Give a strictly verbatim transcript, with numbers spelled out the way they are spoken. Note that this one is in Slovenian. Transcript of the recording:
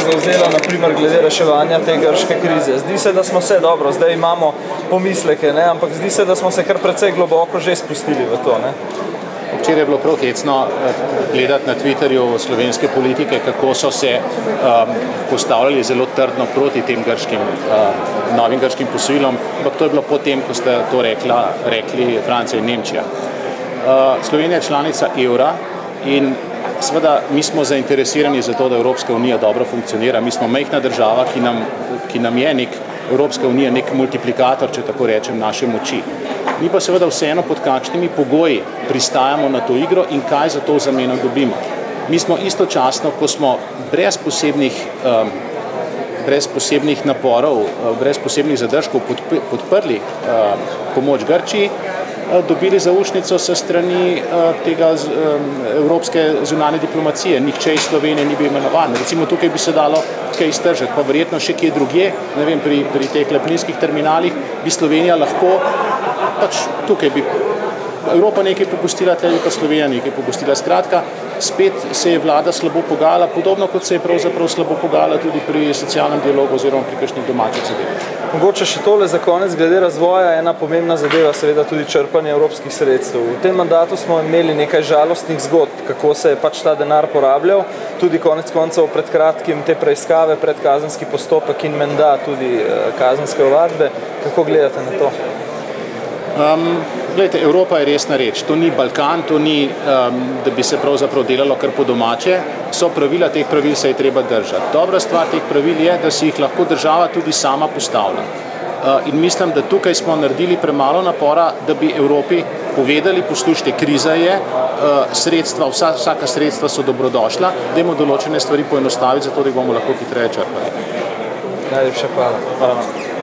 zavzela, na primer, glede reševanja te grške krize. Zdi se, da smo se dobro, zdaj imamo pomisleke, ne? Ampak zdi se, da smo se kar precej globoko že spustili v to. Ne? Včeraj je bilo prav hecno gledati na Twitterju slovenske politike, kako so se um, postavljali zelo trdno proti tem grškim, uh, novim grškim posojilom, ampak to je bilo potem, ko ste to rekla, rekli Francija in Nemčija. Uh, Slovenija je članica evra in seveda mi smo zainteresirani za to, da Evropska unija dobro funkcionira. Mi smo majhna država, ki nam, ki nam je nek, Evropska unija nek multiplikator, če tako rečem, naše moči. Mi pa seveda vseeno pod kakšnimi pogoji pristajamo na to igro in kaj za to v zameno dobimo. Mi smo istočasno, ko smo brez posebnih, um, brez posebnih naporov, brez posebnih zadržkov podprli um, pomoč Grčiji, dobili zaušnico se strani uh, tega um, evropske zunanje diplomacije. Nihče iz Slovenije ni bil imenovan. Recimo tukaj bi se dalo kaj iztržiti, pa verjetno še kje drugje, ne vem, pri, pri teh plinskih terminalih bi Slovenija lahko, pač tukaj bi Evropa nekaj popustila, tle bi pa Slovenija nekaj popustila. Skratka, spet se je vlada slabo pogajala, podobno kot se je pravzaprav slabo pogajala tudi pri socialnem dialogu oziroma pri kakšnih domačih zadevah. Mogoče še tole za konec, glede razvoja, ena pomembna zadeva, seveda tudi črpanje evropskih sredstev. V tem mandatu smo imeli nekaj žalostnih zgodb, kako se je pač ta denar porabljal, tudi konec koncev pred kratkim te preiskave, predkazenski postopek in menda tudi kazenske ovadbe. Kako gledate na to? Um, Gledajte, Evropa je resna reč. To ni Balkan, to ni, um, da bi se pravzaprav delalo kar po domače. So pravila, teh pravil se je treba držati. Dobra stvar teh pravil je, da si jih lahko država tudi sama postavlja. Uh, in mislim, da tukaj smo naredili premalo napora, da bi Evropi povedali, poslušajte, kriza je, uh, sredstva, vsa, vsaka sredstva so dobrodošla, dajmo določene stvari poenostaviti, zato da jih bomo lahko hitreje črpali. Najlepša hvala. Hvala.